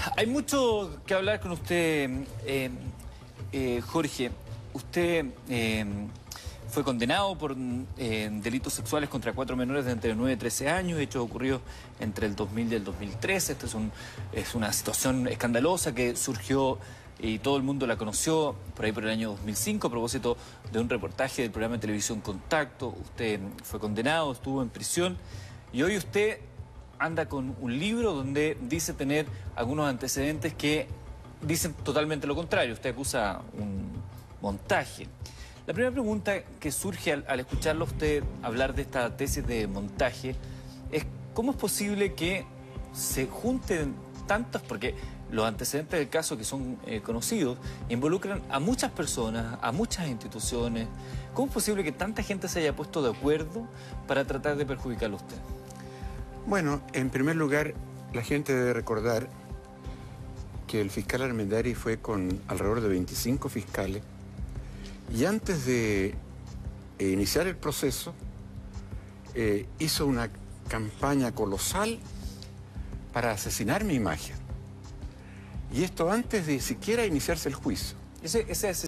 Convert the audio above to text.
Hay mucho que hablar con usted, Jorge. Usted fue condenado por delitos sexuales contra 4 menores de entre 9 y 13 años, hechos ocurridos entre el 2000 y el 2013. Esta es una situación escandalosa que surgió y todo el mundo la conoció por ahí por el año 2005 a propósito de un reportaje del programa de televisión Contacto. Usted fue condenado, estuvo en prisión y hoy usted anda con un libro donde dice tener algunos antecedentes que dicen totalmente lo contrario. Usted acusa un montaje. La primera pregunta que surge al escucharlo a usted hablar de esta tesis de montaje es ¿cómo es posible que se junten tantas? Porque los antecedentes del caso que son conocidos involucran a muchas personas, a muchas instituciones. ¿Cómo es posible que tanta gente se haya puesto de acuerdo para tratar de perjudicarlo a usted? Bueno, en primer lugar, la gente debe recordar que el fiscal Armendari fue con alrededor de 25 fiscales y antes de iniciar el proceso hizo una campaña colosal para asesinar mi imagen. Y esto antes de siquiera iniciarse el juicio. Ese